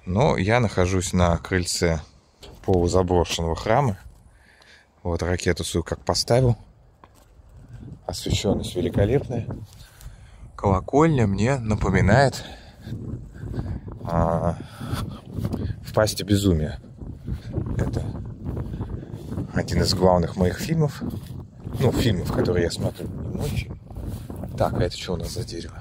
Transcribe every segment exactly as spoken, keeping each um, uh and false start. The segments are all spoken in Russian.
Но я нахожусь на крыльце полузаброшенного храма. Вот ракету свою как поставил. Освещенность великолепная. Колокольня мне напоминает а, «В пасти безумия». Это один из главных моих фильмов. Ну, фильмов, которые я смотрю. Ночью. Так, а это что у нас за дерево?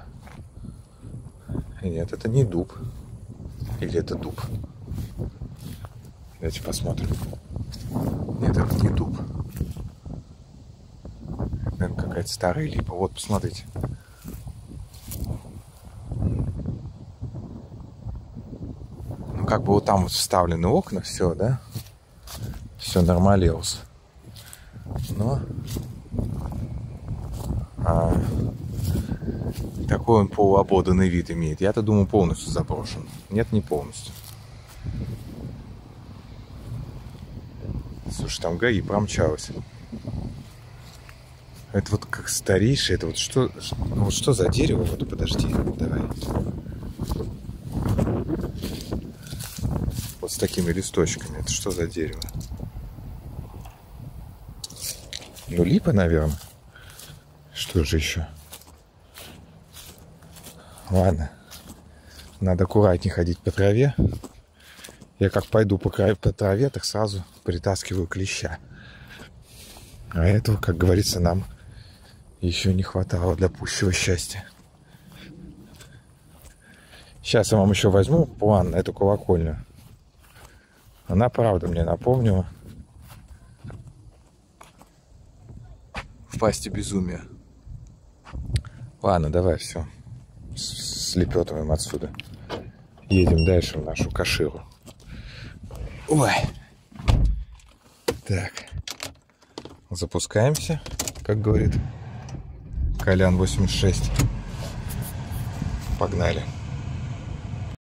Нет, это не дуб. Или это дуб? Давайте посмотрим. Нет, это не дуб. Наверное, какая-то старая липа. Вот, посмотрите. Ну, как бы вот там вот вставлены окна, все, да? Все нормалилось. Но а, такой он полуободанный вид имеет. Я-то думаю, полностью заброшен. Нет, не полностью. Слушай, там ГАИ промчалась. Это вот как старейший. Это вот что, ну, вот что за дерево? Вот подожди, давай. Вот с такими листочками. Это что за дерево? Ну, липа, наверное. Что же еще? Ладно. Надо аккуратнее ходить по траве. Я как пойду по, краю, по траве, так сразу притаскиваю клеща. А этого, как говорится, нам еще не хватало для пущего счастья. Сейчас я вам еще возьму план на эту колокольню. Она, правда, мне напомнила «В пасти безумия». Ладно, давай, все. Слепетываем отсюда. Едем дальше в нашу Каширу. Ой. Так. Запускаемся, как говорит Колян восемьдесят шесть. Погнали.